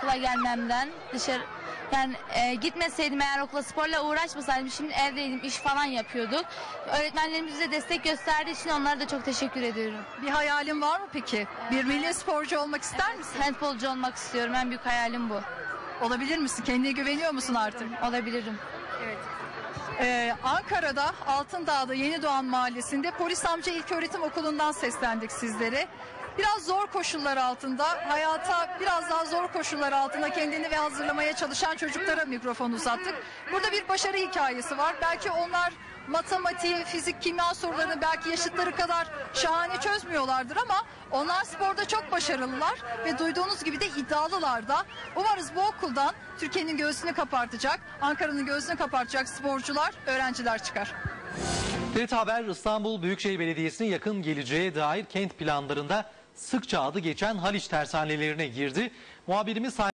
okula gelmemden, dışarı yani gitmeseydim, eğer okula sporla uğraşmasaydım şimdi evdeydim, iş falan yapıyorduk. Öğretmenlerimiz bize destek gösterdiği için onlara da çok teşekkür ediyorum. Bir hayalin var mı peki? Bir milli sporcu olmak ister misin? Handbolcu olmak istiyorum. En büyük hayalim bu. Olabilir misin? Kendine güveniyor musun artık? Olabilirim. Ankara'da Altındağ'da Yenidoğan Mahallesi'nde Polis Amca İlköğretim Okulu'ndan seslendik sizlere. Biraz zor koşullar altında, hayata biraz daha zor koşullar altında kendini ve hazırlamaya çalışan çocuklara mikrofon uzattık. Burada bir başarı hikayesi var. Belki onlar matematiği, fizik, kimya sorularını belki yaşıtları kadar şahane çözmüyorlardır ama onlar sporda çok başarılılar ve duyduğunuz gibi de iddialılar da. Umarız bu okuldan Türkiye'nin göğsünü kapartacak, Ankara'nın göğsünü kapartacak sporcular, öğrenciler çıkar. TRT Haber İstanbul Büyükşehir Belediyesi'nin yakın geleceğe dair kent planlarında sıkça adı geçen Haliç tersanelerine girdi. Muhabirimiz